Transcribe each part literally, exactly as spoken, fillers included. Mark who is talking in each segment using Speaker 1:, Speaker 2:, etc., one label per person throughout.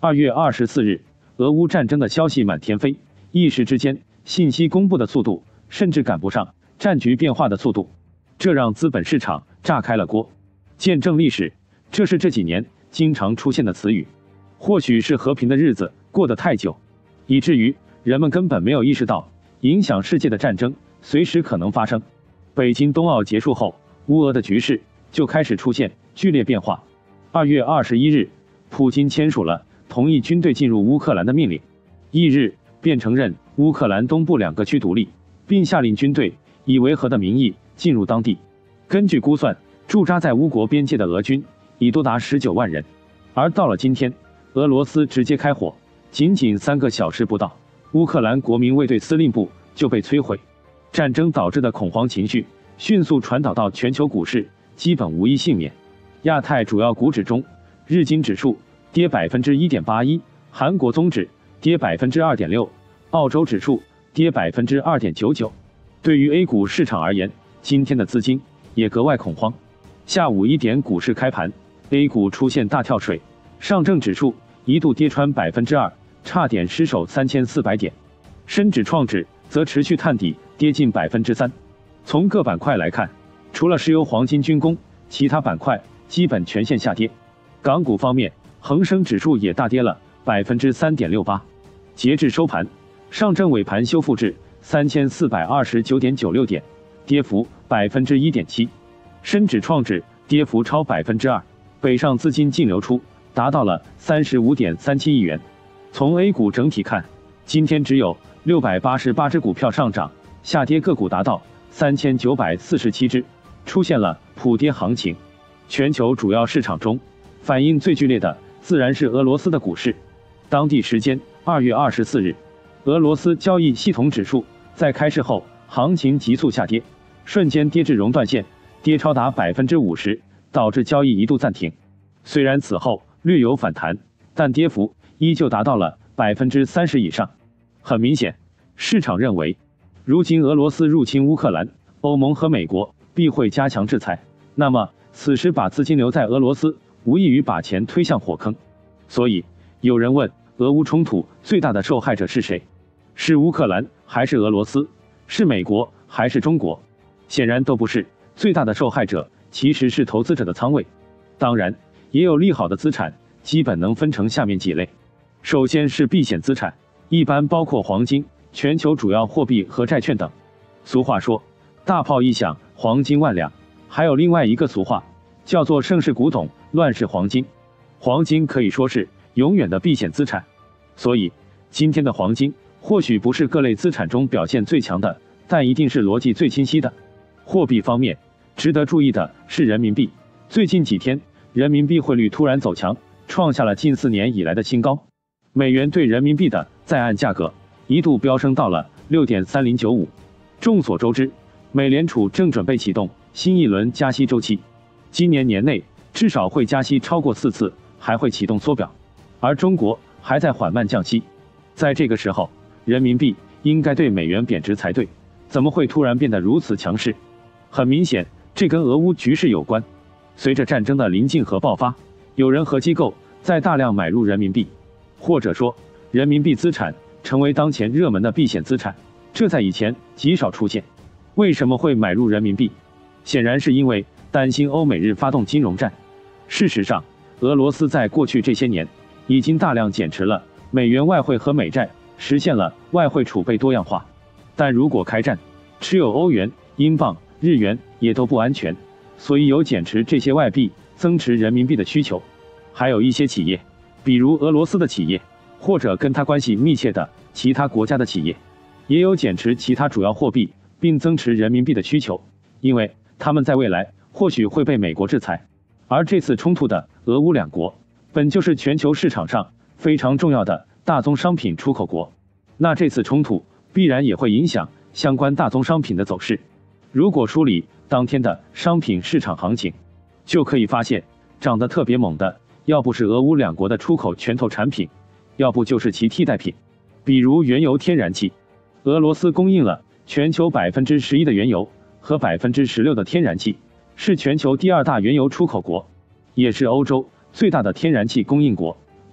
Speaker 1: 二月二十四日，俄乌战争的消息满天飞，一时之间，信息公布的速度甚至赶不上战局变化的速度，这让资本市场炸开了锅。见证历史，这是这几年经常出现的词语。或许是和平的日子过得太久，以至于人们根本没有意识到影响世界的战争随时可能发生。北京冬奥结束后，乌俄的局势就开始出现剧烈变化。二月二十一日，普京签署了同意军队进入乌克兰的命令，翌日便承认乌克兰东部两个区独立，并下令军队以维和的名义进入当地。根据估算，驻扎在乌国边界的俄军已多达十九万人。而到了今天，俄罗斯直接开火，仅仅三个小时不到，乌克兰国民卫队司令部就被摧毁。战争导致的恐慌情绪迅速传导到全球股市，基本无一幸免。亚太主要股指中，日经指数跌百分之一点八一，韩国综指跌百分之二点六，澳洲指数跌百分之二点九九。对于 A 股市场而言，今天的资金也格外恐慌。下午一点股市开盘 ，A 股出现大跳水，上证指数一度跌穿百分之二，差点失守三千四百点。深指创指则持续探底，跌近百分之三。从各板块来看，除了石油、黄金、军工，其他板块基本全线下跌。港股方面，恒生指数也大跌了百分之三点六八。截至收盘，上证尾盘修复至三千四百二十九点九六点，跌幅百分之一点七。深指创指跌幅超百分之二，北上资金净流出达到了三十五点三七亿元。从 A 股整体看，今天只有六百八十八只股票上涨，下跌个股达到三千九百四十七只，出现了普跌行情。全球主要市场中，反应最剧烈的自然是俄罗斯的股市。当地时间二月二十四日，俄罗斯交易系统指数在开市后行情急速下跌，瞬间跌至熔断线，跌超达百分之五十，导致交易一度暂停。虽然此后略有反弹，但跌幅依旧达到了百分之三十以上。很明显，市场认为，如今俄罗斯入侵乌克兰，欧盟和美国必会加强制裁，那么此时把资金留在俄罗斯，无异于把钱推向火坑。所以有人问，俄乌冲突最大的受害者是谁？是乌克兰还是俄罗斯？是美国还是中国？显然都不是，最大的受害者其实是投资者的仓位。当然，也有利好的资产，基本能分成下面几类。首先是避险资产，一般包括黄金、全球主要货币和债券等。俗话说，大炮一响，黄金万两。还有另外一个俗话，叫做盛世古董，乱世黄金。黄金可以说是永远的避险资产。所以，今天的黄金或许不是各类资产中表现最强的，但一定是逻辑最清晰的。货币方面，值得注意的是人民币。最近几天，人民币汇率突然走强，创下了近四年以来的新高。美元对人民币的在岸价格一度飙升到了 六点三零九五。众所周知，美联储正准备启动新一轮加息周期，今年年内至少会加息超过四次，还会启动缩表。而中国还在缓慢降息。在这个时候，人民币应该对美元贬值才对，怎么会突然变得如此强势？很明显，这跟俄乌局势有关。随着战争的临近和爆发，有人和机构在大量买入人民币，或者说，人民币资产成为当前热门的避险资产，这在以前极少出现。为什么会买入人民币？显然是因为担心欧美日发动金融战。事实上，俄罗斯在过去这些年已经大量减持了美元外汇和美债，实现了外汇储备多样化。但如果开战，持有欧元、英镑、日元也都不安全，所以有减持这些外币，增持人民币的需求。还有一些企业，比如俄罗斯的企业，或者跟它关系密切的其他国家的企业，也有减持其他主要货币并增持人民币的需求，因为他们在未来或许会被美国制裁。而这次冲突的俄乌两国，本就是全球市场上非常重要的大宗商品出口国，那这次冲突必然也会影响相关大宗商品的走势。如果梳理当天的商品市场行情，就可以发现，涨得特别猛的，要不是俄乌两国的出口拳头产品，要不就是其替代品，比如原油、天然气。俄罗斯供应了全球百分之十一的原油和百分之十六的天然气，是全球第二大原油出口国，也是欧洲最大的天然气供应国。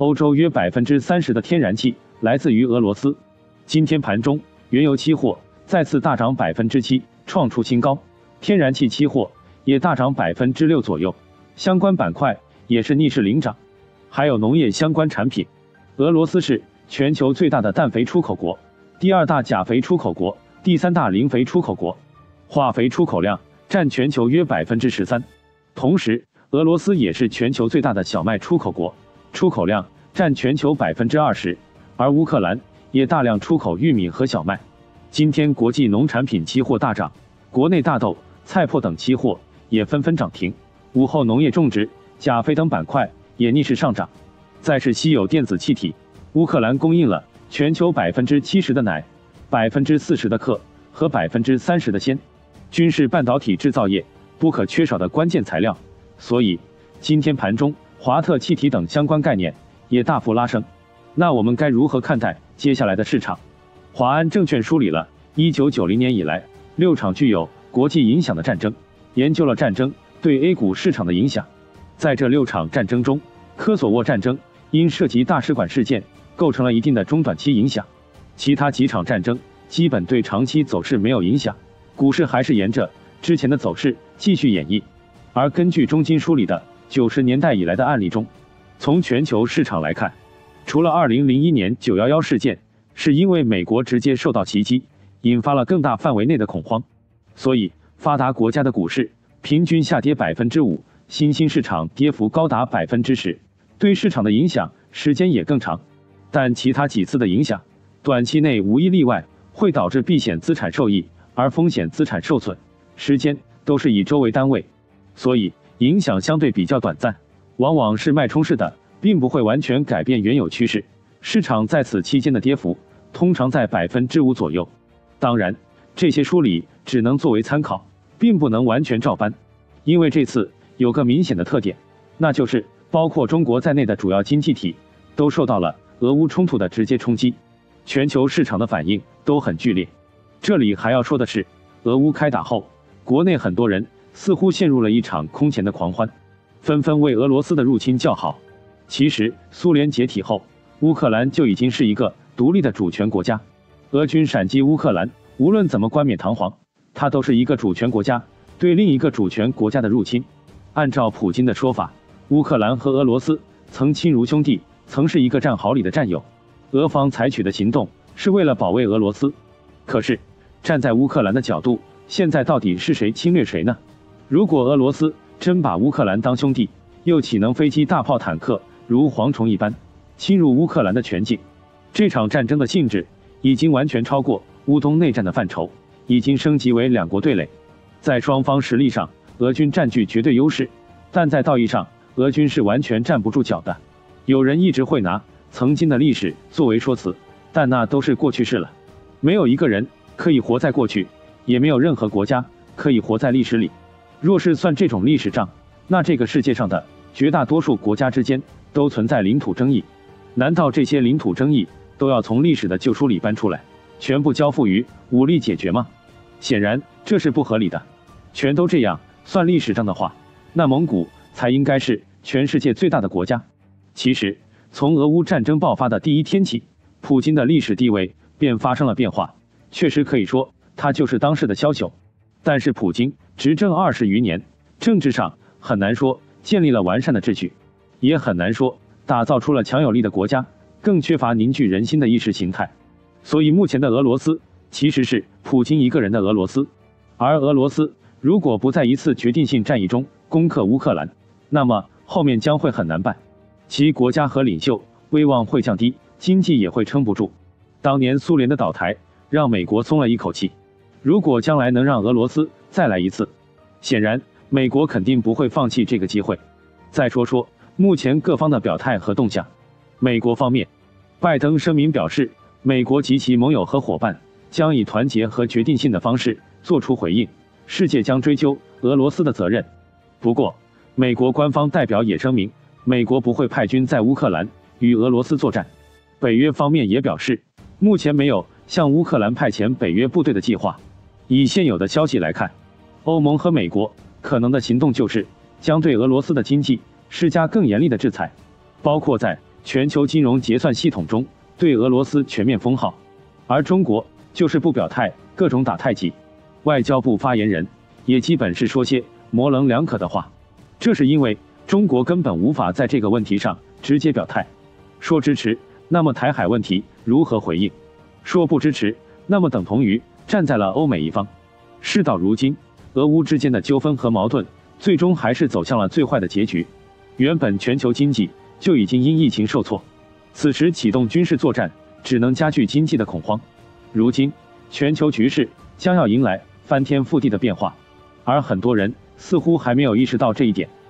Speaker 1: 欧洲约百分之三十的天然气来自于俄罗斯。今天盘中，原油期货再次大涨百分之七，创出新高，天然气期货也大涨百分之六左右，相关板块也是逆势领涨。还有农业相关产品，俄罗斯是全球最大的氮肥出口国，第二大钾肥出口国，第三大磷肥出口国，化肥出口量占全球约百分之十三。同时，俄罗斯也是全球最大的小麦出口国，出口量占全球百分之二十，而乌克兰也大量出口玉米和小麦。今天国际农产品期货大涨，国内大豆、菜粕等期货也纷纷涨停。午后农业种植、钾肥等板块也逆势上涨。再是稀有电子气体，乌克兰供应了全球百分之七十的氖、百分之四十的氪和百分之三十的铅，均是半导体制造业不可缺少的关键材料。所以今天盘中华特气体等相关概念也大幅拉升。那我们该如何看待接下来的市场？华安证券梳理了一九九零年以来六场具有国际影响的战争，研究了战争对 A 股市场的影响。在这六场战争中，科索沃战争因涉及大使馆事件构成了一定的中短期影响，其他几场战争基本对长期走势没有影响，股市还是沿着之前的走势继续演绎。而根据中金梳理的九十年代以来的案例中，从全球市场来看，除了二零零一年九一一事件是因为美国直接受到袭击，引发了更大范围内的恐慌，所以发达国家的股市平均下跌百分之五，新兴市场跌幅高达百分之十，对市场的影响时间也更长。但其他几次的影响，短期内无一例外会导致避险资产受益，而风险资产受损，时间都是以周为单位，所以影响相对比较短暂，往往是脉冲式的，并不会完全改变原有趋势。市场在此期间的跌幅通常在百分之五左右。当然，这些梳理只能作为参考，并不能完全照搬，因为这次有个明显的特点，那就是包括中国在内的主要经济体都受到了俄乌冲突的直接冲击，全球市场的反应都很剧烈。这里还要说的是，俄乌开打后，国内很多人似乎陷入了一场空前的狂欢，纷纷为俄罗斯的入侵叫好。其实，苏联解体后，乌克兰就已经是一个独立的主权国家。俄军闪击乌克兰，无论怎么冠冕堂皇，它都是一个主权国家对另一个主权国家的入侵。按照普京的说法，乌克兰和俄罗斯曾亲如兄弟，曾是一个战壕里的战友。俄方采取的行动是为了保卫俄罗斯。可是，站在乌克兰的角度，现在到底是谁侵略谁呢？如果俄罗斯真把乌克兰当兄弟，又岂能飞机、大炮、坦克如蝗虫一般侵入乌克兰的全境？这场战争的性质已经完全超过乌东内战的范畴，已经升级为两国对垒。在双方实力上，俄军占据绝对优势，但在道义上，俄军是完全站不住脚的。有人一直会拿曾经的历史作为说辞，但那都是过去式了。没有一个人可以活在过去，也没有任何国家可以活在历史里。若是算这种历史账，那这个世界上的绝大多数国家之间都存在领土争议。难道这些领土争议都要从历史的旧书里搬出来，全部交付于武力解决吗？显然这是不合理的。全都这样算历史账的话，那蒙古才应该是全世界最大的国家。其实，从俄乌战争爆发的第一天起，普京的历史地位便发生了变化。确实可以说，他就是当世的枭雄。但是普京执政二十余年，政治上很难说建立了完善的秩序，也很难说打造出了强有力的国家，更缺乏凝聚人心的意识形态。所以目前的俄罗斯其实是普京一个人的俄罗斯。而俄罗斯如果不在一次决定性战役中攻克乌克兰，那么后面将会很难办，其国家和领袖威望会降低，经济也会撑不住。当年苏联的倒台让美国松了一口气，如果将来能让俄罗斯再来一次，显然美国肯定不会放弃这个机会。再说说目前各方的表态和动向。美国方面，拜登声明表示，美国及其盟友和伙伴将以团结和决定性的方式做出回应，世界将追究俄罗斯的责任。不过，美国官方代表也声明，美国不会派军在乌克兰与俄罗斯作战。北约方面也表示，目前没有向乌克兰派遣北约部队的计划。以现有的消息来看，欧盟和美国可能的行动就是将对俄罗斯的经济施加更严厉的制裁，包括在全球金融结算系统中对俄罗斯全面封号，而中国就是不表态，各种打太极。外交部发言人也基本是说些模棱两可的话，这是因为中国根本无法在这个问题上直接表态，说支持，那么台海问题如何回应？说不支持，那么等同于站在了欧美一方。事到如今，俄乌之间的纠纷和矛盾最终还是走向了最坏的结局。原本全球经济就已经因疫情受挫，此时启动军事作战，只能加剧经济的恐慌。如今，全球局势将要迎来翻天覆地的变化，而很多人似乎还没有意识到这一点。